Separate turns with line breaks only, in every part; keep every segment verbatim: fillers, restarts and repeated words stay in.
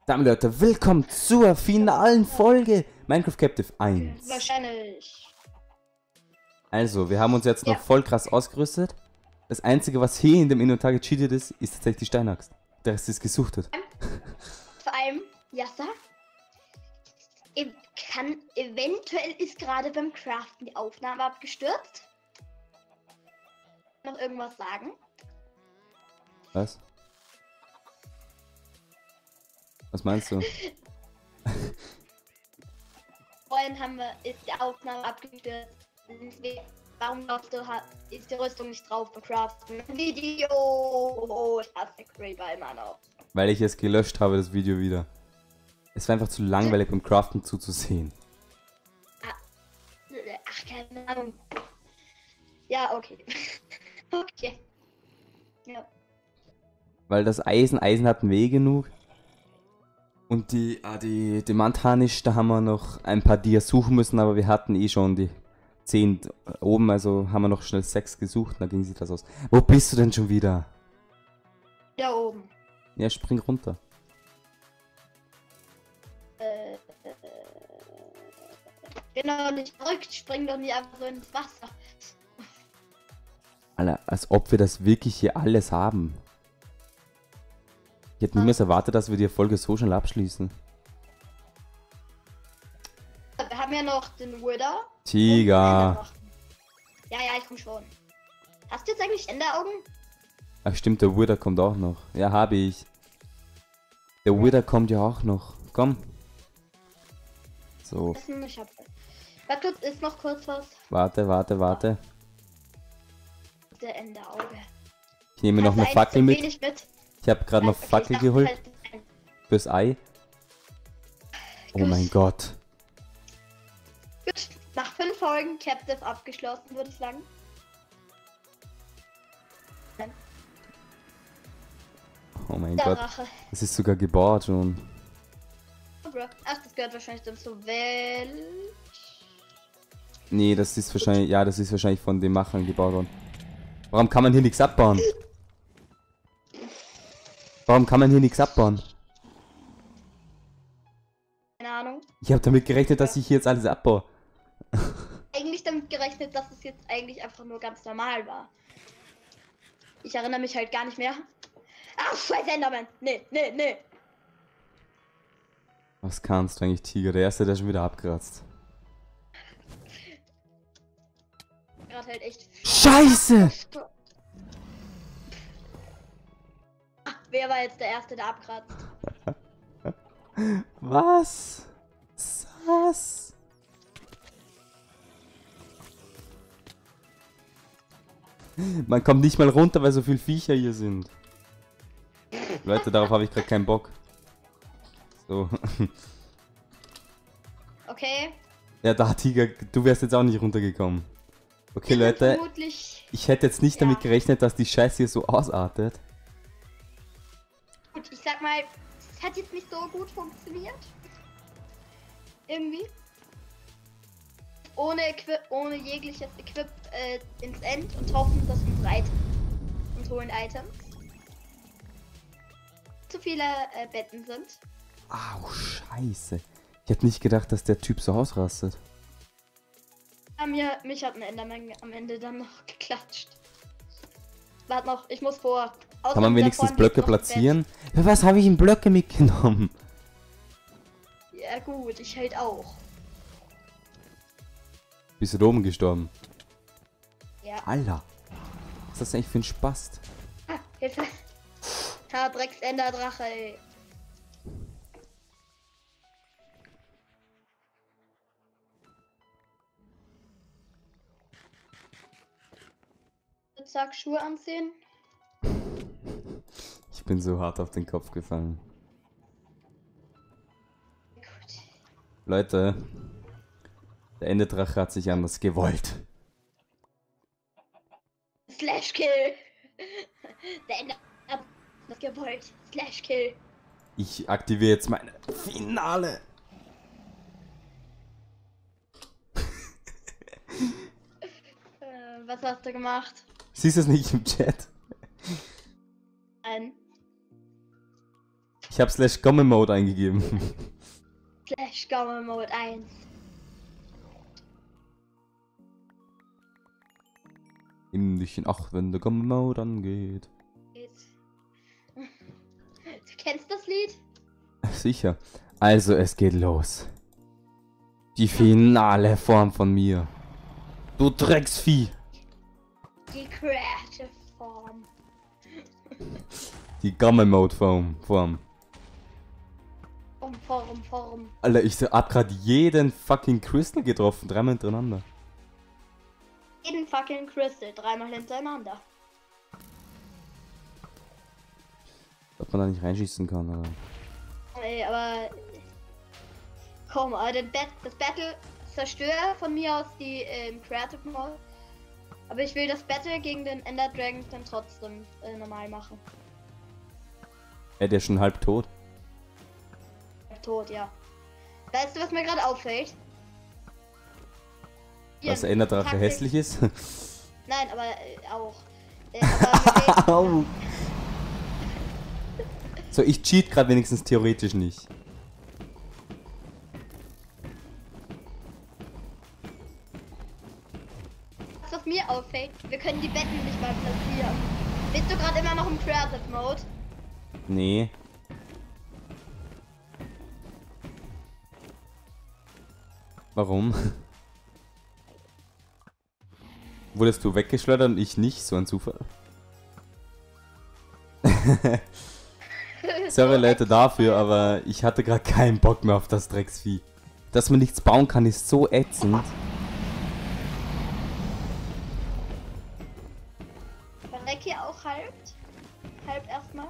Damit Leute, willkommen zur finalen Folge Minecraft Captive eins.
Wahrscheinlich.
Also, wir haben uns jetzt noch
Ja.
voll krass ausgerüstet. Das einzige, was hier in dem Inventar gecheatet ist, ist tatsächlich die Steinaxt. Der Rest ist gesuchtet.
Vor allem, Jassa, ev kann, eventuell ist gerade beim Craften die Aufnahme abgestürzt. Noch irgendwas sagen?
Was? Was meinst du?
Vorhin haben wir, ist die Aufnahme abgestürzt. Warum glaubst du, hat, ist die Rüstung nicht drauf beim Craften? Video! Oh, ich hasse Creeper immer noch.
Weil ich es gelöscht habe, das Video wieder. Es war einfach zu langweilig beim Craften zuzusehen.
Ach, keine Ahnung. Ja, okay. Okay. Ja.
Weil das Eisen, Eisen hatten wir eh genug. Und die, ah, die Demantharnisch, da haben wir noch ein paar Dias suchen müssen, aber wir hatten eh schon die zehn oben, also haben wir noch schnell sechs gesucht, da ging sich das aus. Wo bist du denn schon wieder?
Da oben.
Ja, spring runter.
Äh, äh, bin doch nicht verrückt, spring doch nicht einfach so ins Wasser.
Alter, als ob wir das wirklich hier alles haben. Ich hätte niemals erwartet, dass wir die Folge so schnell abschließen.
Wir haben ja noch den Wither.
Tiger.
Ja, ja, ich komm schon. Hast du jetzt eigentlich Enderaugen?
Ach stimmt, der Wither kommt auch noch. Ja, habe ich. Der Wither kommt ja auch noch. Komm. So.
Ich hab... Warte, ist noch kurz was.
Warte, warte, warte.
Der Enderauge.
Ich nehme noch eine
Also
Fackel mit.
mit.
Ich habe gerade noch
Okay,
Fackel
ich dachte,
geholt.
halt ein-
Fürs Ei. Oh
Gut.
mein Gott.
Gut, nach fünf Folgen Captive abgeschlossen, würde ich sagen.
Oh mein
Der
Gott.
Rache.
Es ist sogar gebaut schon.
Ach, das gehört wahrscheinlich dann zur Welt.
Nee, das ist wahrscheinlich, ja, das ist wahrscheinlich von den Machern gebaut worden. Warum kann man hier nichts abbauen? Warum kann man hier nichts abbauen?
Keine Ahnung.
Ich habe damit gerechnet, dass ich hier jetzt alles abbaue.
Eigentlich damit gerechnet, dass es jetzt eigentlich einfach nur ganz normal war. Ich erinnere mich halt gar nicht mehr. Ach, scheiß Enderman! Nee, nee, nee.
Was kannst du eigentlich, Tiger? Der erste, der schon wieder abkratzt.
Gerade halt echt.
Scheiße!
Ach, wer war jetzt der Erste, der abkratzt?
Was? Was? Man kommt nicht mal runter, weil so viele Viecher hier sind. Leute, darauf habe ich gerade keinen Bock. So.
Okay.
Ja, da, Tiger, du wärst jetzt auch nicht runtergekommen. Okay,
Wir sind
Leute,
Vermutlich.
ich hätte jetzt nicht
Ja.
damit gerechnet, dass die Scheiße hier so ausartet.
Gut, ich sag mal, es hat jetzt nicht so gut funktioniert. Irgendwie. Ohne Equip, ohne jegliches Equip äh, ins End und hoffen, dass unsere Items und holen Items. Zu viele äh, Betten sind.
Au, Scheiße. Ich hätte nicht gedacht, dass der Typ so ausrastet.
Ja, mir, mich hat ein Enderman am Ende dann noch geklatscht. Warte noch, ich muss vor.
Kann man wenigstens Blöcke platzieren? Für was habe ich in Blöcke mitgenommen?
Ja gut, ich halt auch.
Bist du da oben gestorben?
Ja.
Alter. Was ist das eigentlich für ein Spast?
Ah, Hilfe. Ha, Drecks-Enderdrache, ey. Zack, Schuhe anziehen.
Ich bin so hart auf den Kopf gefallen.
Gut.
Leute, der Enderdrache hat sich anders gewollt.
Slash Kill. Der Ender hat das gewollt. Slash Kill.
Ich aktiviere jetzt meine Finale.
Äh, was hast du gemacht?
Siehst du es nicht im Chat?
Nein.
Ich Ich habe Slash Gomme Mode eingegeben.
Slash Gomme Mode eins.
Nimm dich in Acht, wenn der Gomme Mode angeht.
Du kennst das Lied?
Sicher. Also, es geht los. Die finale Form von mir. Du Drecksvieh.
Die Creative Form.
Die Gomme Mode Form. Form.
Form, Form, Form.
Alter, ich hab grad jeden fucking Crystal getroffen. Dreimal hintereinander.
Jeden fucking Crystal. Dreimal hintereinander.
Ob man da nicht reinschießen kann, oder?
Ey, aber... Komm, aber das, Bat das Battle zerstöre von mir aus die ähm, Creative Mode. Aber ich will das Battle gegen den Ender Dragon dann trotzdem äh, normal machen.
Ey, der ist schon halb tot.
Tot, ja. Weißt du, was mir gerade auffällt? Hier,
Was der Enderdrache
Taktik-
hässlich ist?
Nein, aber äh, auch. Äh, aber
Au. So, ich cheat gerade wenigstens theoretisch nicht.
was auf mir auffällt, wir können die Betten nicht mal platzieren. Bist du gerade immer noch im Creative Mode?
Nee. Warum? Wurdest du weggeschleudert und ich nicht? So ein Zufall. Sorry Leute dafür, aber ich hatte gerade keinen Bock mehr auf das Drecksvieh. Dass man nichts bauen kann, ist so ätzend.
Verreck hier auch halb. Halb erstmal.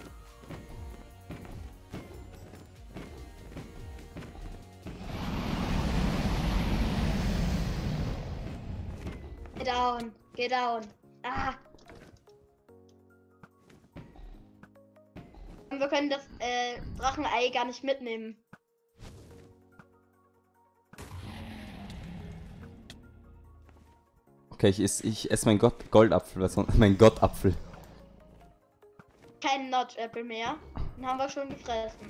Geh down, geh down. Ah. Und wir können das äh, Drachenei gar nicht mitnehmen.
Okay, ich esse ich ess mein Gott Goldapfel, was sonst mein Gottapfel.
Kein Notch Apple mehr. Den haben wir schon gefressen.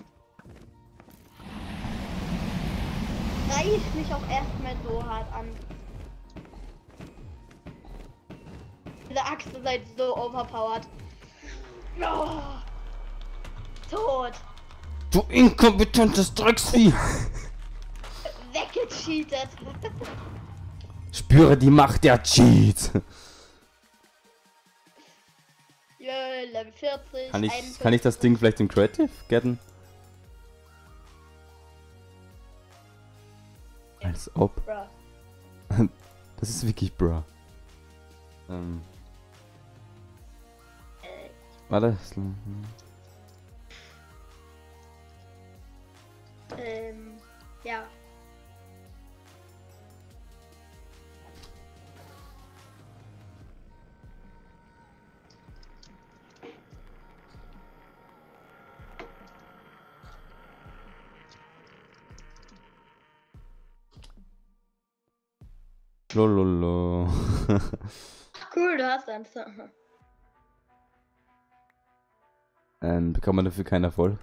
Reicht mich auch erstmal so hart an. Diese Axt ist halt so overpowered. Oh. Tot.
Du inkompetentes Drecksvieh!
Weggecheatet.
Spüre die Macht der Cheats!
Jö, Level vierzig.
Kann ich,
einundfünfzig.
kann ich das Ding vielleicht im Creative getten? Als ob.
Bruh.
Das ist wirklich bra. Ähm.
Äh,
Warte.
ähm, ja.
Lololo.
Cool, du hast eins.
ähm, bekommt man dafür keinen Erfolg?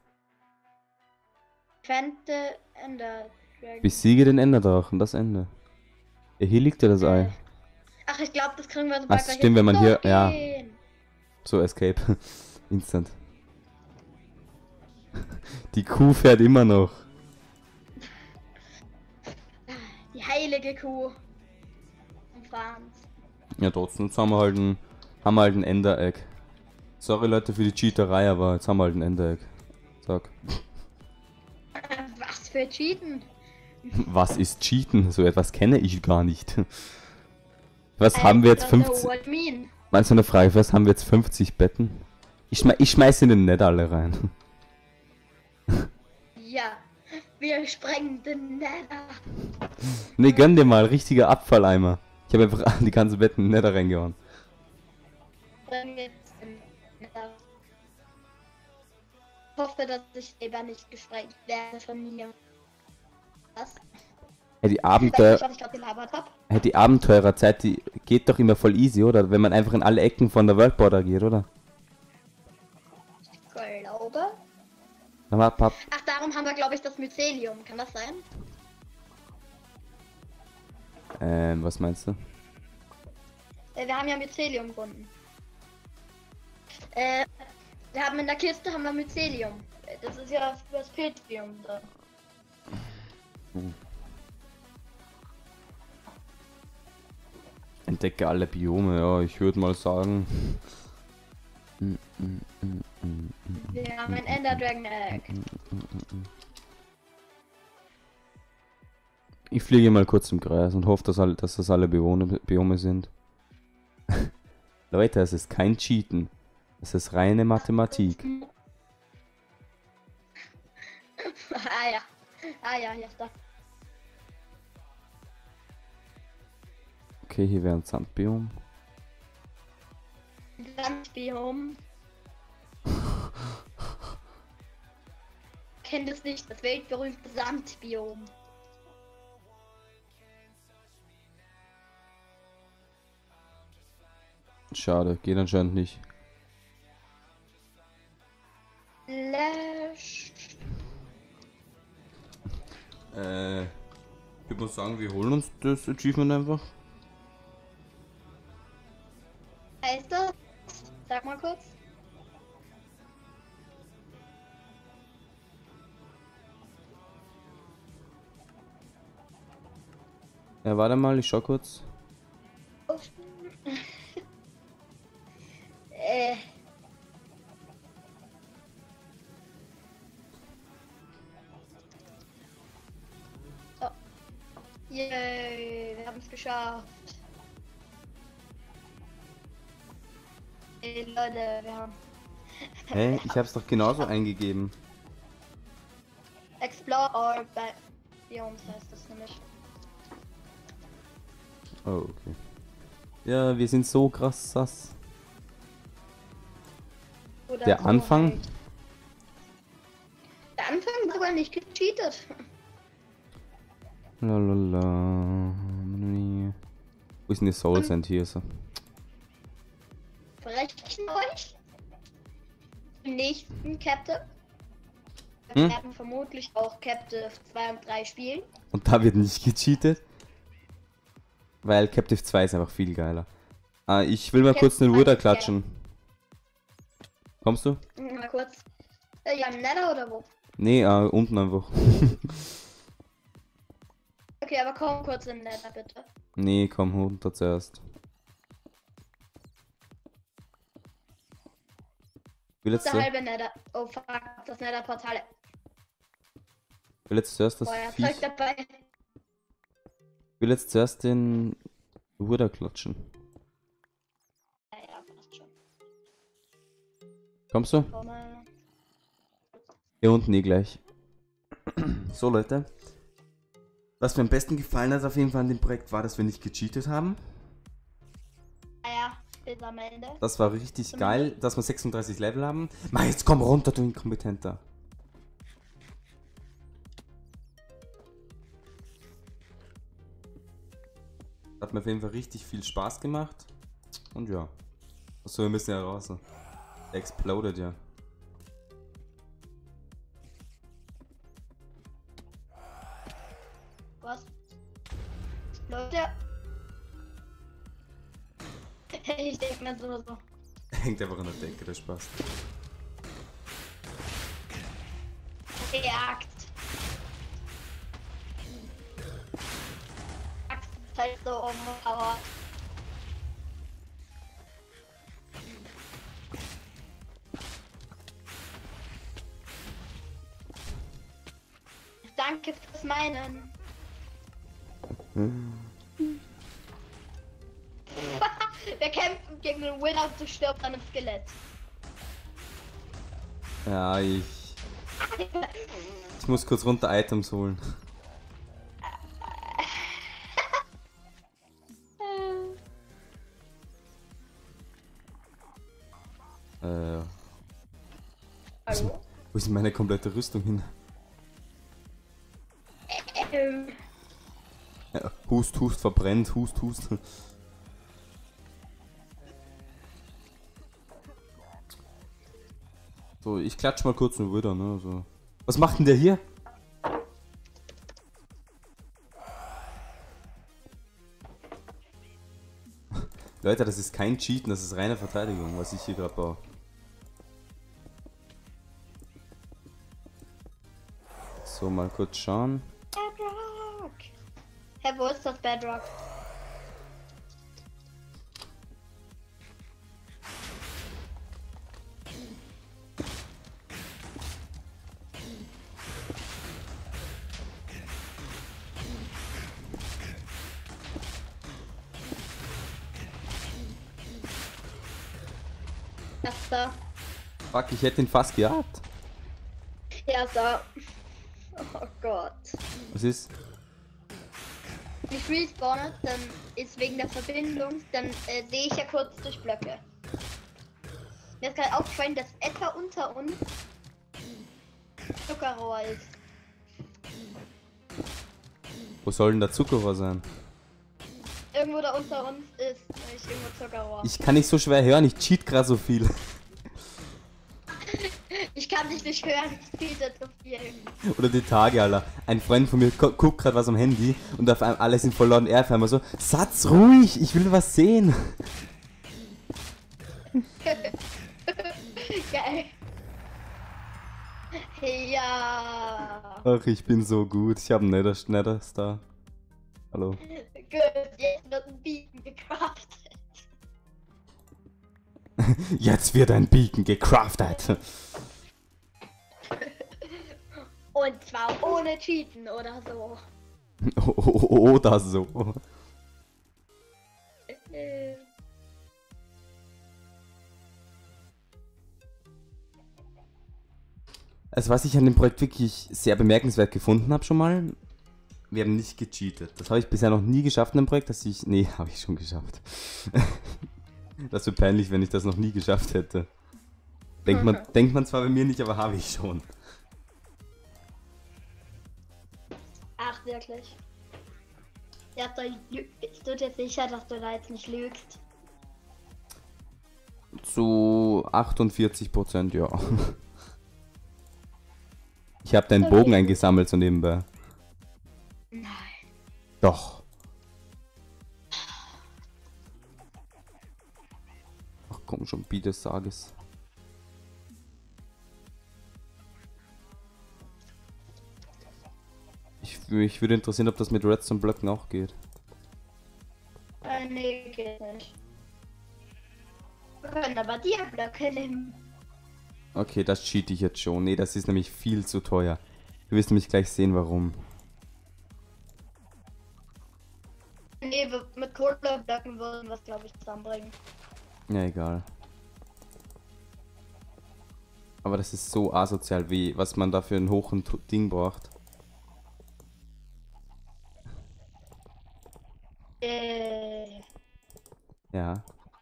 Fente Ender Dragon.
Besiege den Enderdrachen, das Ende. Ja, hier liegt ja das Ei.
Ach, ich glaube, das kriegen wir so
Ach, stimmt, wenn man hier- ja.
ja.
So, Escape. Instant. Die Kuh fährt immer noch.
Die heilige Kuh. Umfahrens.
Ja, trotzdem, jetzt haben wir halt ein, haben wir halt ein Enderegg. Sorry Leute für die Cheaterei, aber jetzt haben wir halt ein Enderegg. Sag.
Was für Cheaten?
Was ist Cheaten? So etwas kenne ich gar nicht. Was
I
haben wir jetzt
don't know
fünfzig?
what you mean.
Meinst du eine Frage, was haben wir jetzt fünfzig Betten? Ich, schme ich schmeiß in den Net alle rein.
Ja, wir sprengen den Nether.
Ne, gönn dir mal, richtiger Abfalleimer. Ich habe einfach die ganzen Betten in den Nether reingehauen.
Sprengen jetzt den Nether. Ich hoffe, dass ich selber nicht gesprengt werde von mir. Was?
Hey, die
Ich weiß
Abenteuer,
nicht, was ich gerade gelabert habe.
hey, die Abenteurerzeit, die geht doch immer voll easy, oder? Wenn man einfach in alle Ecken von der World Border geht, oder?
Ich glaube.
Aber Pap.
Ach, darum haben wir, glaube ich, das Mycelium. Kann das sein?
Ähm, was meinst du?
Äh, wir haben ja Mycelium gefunden. Äh, wir haben in der Kiste haben wir Mycelium. Äh, Das ist ja das Piltrium da.
Hm. Entdecke alle Biome, ja, ich würde mal sagen.
Wir haben ein Ender Dragon Egg.
Ich fliege mal kurz im Kreis und hoffe, dass, alle, dass das alle Bewohner, Biome sind. Leute, es ist kein Cheaten. Es ist reine Mathematik.
Ah ja. Ah ja, hier ist das.
Okay, hier wäre ein Sandbiom.
Sandbiom. Kennt es nicht, das weltberühmte Sandbiom.
Schade, geht anscheinend nicht.
Lash.
Äh, ich würde mal sagen, wir holen uns das Achievement einfach.
Heißt das? Sag mal kurz.
Ja, warte mal, ich schau kurz.
äh. So. Yay, wir haben es geschafft. Ey, Leute, wir haben
Hä? Ich hab's doch genauso eingegeben.
Explore all Biomes heißt das nämlich.
Oh, okay. Ja, wir sind so krass sass.
Oder
Der
so
Anfang?
halt. Der Anfang ist aber nicht gecheatet.
Lalala. Wo ist denn die Soul Sand hier? So?
Verrechnen euch im nächsten Captive.
Hm?
Wir werden vermutlich auch Captive zwei und drei spielen.
Und da wird nicht gecheatet. Weil Captive zwei ist einfach viel geiler. Ah, ich will mal
Captive
kurz den
zwei
Wither
ist
klatschen. Kommst du?
Mal kurz. Äh, ja, im Nether oder wo?
Nee, äh, unten einfach.
Okay, aber komm kurz im Nether, bitte.
Nee, komm runter zuerst. Ich will jetzt,
Der
zu-
halbe Nether. Oh fuck, das Nether-Portal.
ich will jetzt zuerst das
Feuerzeug
Viech.
dabei.
Ich will jetzt zuerst den Wither klatschen.
Ja, ja, passt schon.
Kommst du?
Komm mal.
Hier unten eh gleich. So Leute. Was mir am besten gefallen hat auf jeden Fall an dem Projekt war, dass wir nicht gecheatet haben.
Ja, ja, bis am Ende.
Das war richtig geil, dass wir sechsunddreißig Level haben. Mann, jetzt komm runter, du Inkompetenter. Hat mir auf jeden Fall richtig viel Spaß gemacht. Und ja. Achso, wir müssen ja raus. Der exploded ja.
Was? Leute. Ich denke mir so so.
Hängt einfach an der Decke, der Spaß.
Gejagt. Axt ist halt so overpowered. Danke fürs Meinen. Wir kämpfen gegen den Winner und du stirbst an einem Skelett.
Ja, ich. Ich muss kurz runter Items holen. Äh.
Hallo?
Wo ist meine komplette Rüstung hin?
Ähm,
Ja, hust, hust, verbrennt, hust, hust. So, ich klatsch mal kurz nur wieder, ne? Also, Was macht denn der hier? Leute, das ist kein Cheaten, das ist reine Verteidigung, was ich hier gerade baue. So, mal kurz schauen.
Bedrock! Hä, wo ist das Bedrock? Das da.
Fuck, ich hätte ihn fast gehabt.
Ja, so. Oh Gott.
Was ist?
Wenn ich respawne, dann ist wegen der Verbindung, dann äh, sehe ich ja kurz durch Blöcke. Mir ist gerade aufgefallen, dass etwa unter uns Zuckerrohr ist.
Wo soll denn der Zuckerrohr sein?
Irgendwo da unter uns ist nämlich irgendwo Zuckerrohr.
Ich kann nicht so schwer hören, ich cheat gerade so viel.
Ich kann dich nicht hören, ich cheate zu viel.
Oder die Tage, Alter. Ein Freund von mir gu guckt gerade was am Handy und auf einmal alle sind voll laut und er auf einmal so, Satz ruhig, ich will was sehen.
Geil. Ja.
Ach, ich bin so gut, ich habe einen Nether, Nether Star. Hallo.
Gut, jetzt wird ein Beacon gecraftet.
Jetzt wird ein Beacon gecraftet.
Und zwar ohne Cheaten oder so.
Oder so.
Äh.
Also was ich an dem Projekt wirklich sehr bemerkenswert gefunden habe schon mal, wir haben nicht gecheatet. Das habe ich bisher noch nie geschafft in einem Projekt, dass ich... Nee, habe ich schon geschafft. Das wäre peinlich, wenn ich das noch nie geschafft hätte. Denkt man, denkt man zwar bei mir nicht, aber habe ich schon.
Ach, wirklich? Ja, da lü- bist du dir sicher, dass du da jetzt nicht lügst?
Zu achtundvierzig Prozent, ja. Ich habe deinen
Okay.
Bogen eingesammelt so nebenbei.
Nein.
Doch. Ach komm schon, bitte sag es. Ich, mich würde interessieren, ob das mit Redstone-Blöcken auch geht.
Äh, nee, geht nicht. Wir können aber die Blöcke nehmen.
Okay, das cheat ich jetzt schon. Nee, das ist nämlich viel zu teuer. Du wirst nämlich gleich sehen, warum.
Nee, wir- mit Kohleblöcken würden wir es, glaube ich, zusammenbringen.
Ja, egal. Aber das ist so asozial, wie was man da für einen hohen Tu- Ding braucht.
Äh,
Ja.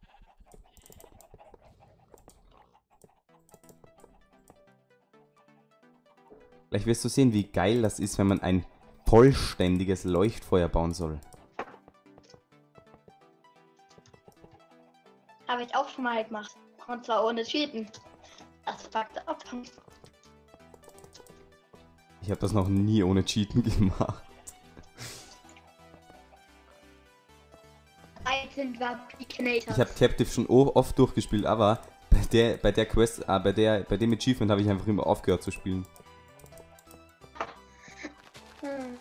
Gleich wirst du sehen, wie geil das ist, wenn man ein vollständiges Leuchtfeuer bauen soll.
habe ich auch schon mal gemacht. Und zwar ohne Cheaten. Das fuckt ab.
Ich habe das noch nie ohne Cheaten gemacht.
Jetzt sind wir Beaconators.
Ich habe Captive schon o- oft durchgespielt, aber bei der, bei der Quest, ah, bei der, bei dem Achievement habe ich einfach immer aufgehört zu spielen.
Hm.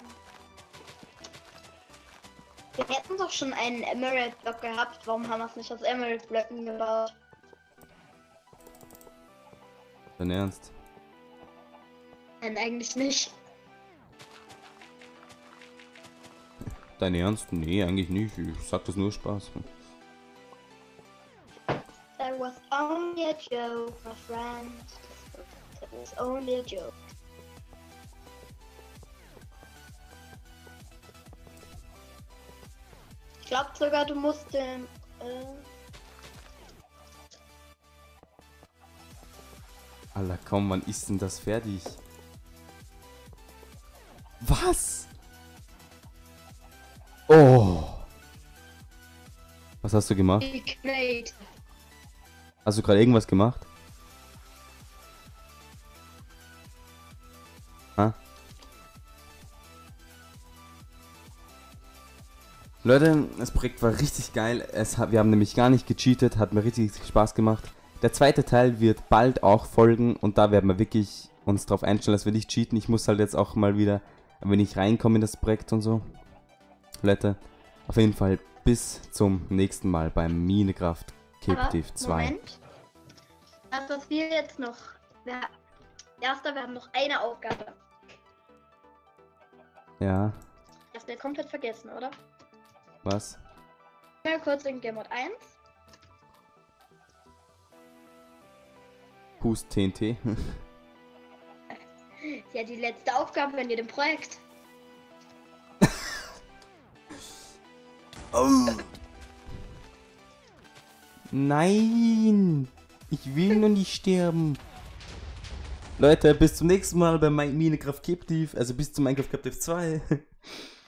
Wir hätten doch schon einen Emerald-Block gehabt. Warum haben wir es nicht aus Emerald-Blöcken gebaut?
Dein Ernst?
Nein, eigentlich nicht.
Dein Ernst? Nee, eigentlich nicht. Ich sag das nur Spaß.
That was only a joke, my friend. That was only a joke. Ich glaube sogar, du musst den. Äh,
Alter, komm, wann ist denn das fertig? Was? Oh. Was hast du gemacht?
Beaconate.
Hast du gerade irgendwas gemacht? Leute, das Projekt war richtig geil. Es hat, wir haben nämlich gar nicht gecheatet, hat mir richtig Spaß gemacht. Der zweite Teil wird bald auch folgen und da werden wir wirklich uns drauf einstellen, dass wir nicht cheaten. Ich muss halt jetzt auch mal wieder ein wenig reinkommen in das Projekt und so. Leute, auf jeden Fall bis zum nächsten Mal beim Minecraft Captive zwei.
Moment. Das, was wir jetzt noch... Wir, erster, wir haben noch eine Aufgabe.
Ja,
Das wir komplett vergessen, oder?
was?
Mal kurz in Game Mode eins.
Pust T N T.
Ja, die letzte Aufgabe in jedem Projekt.
Oh. Nein! Ich will nur nicht sterben. Leute, bis zum nächsten Mal bei Minecraft Captive, also bis zum Minecraft Captive zwei.